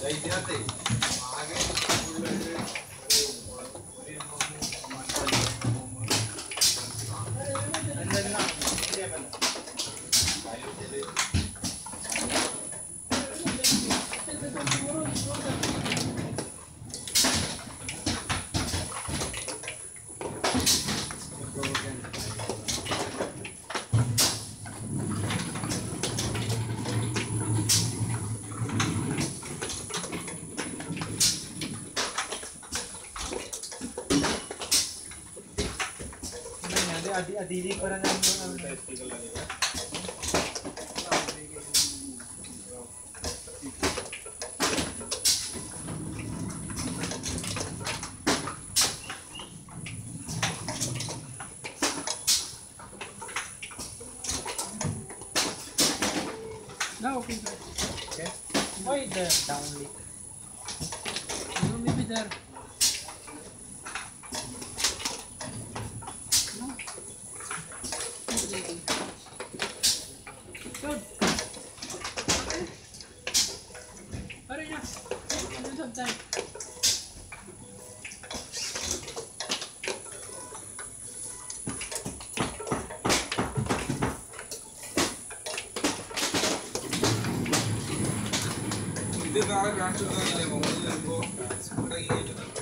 Adili para ng No, okay. okay. Why the down leak? No, maybe there. Good. Hurry na. Give some time. ഇത് കാലം കാണിച്ചു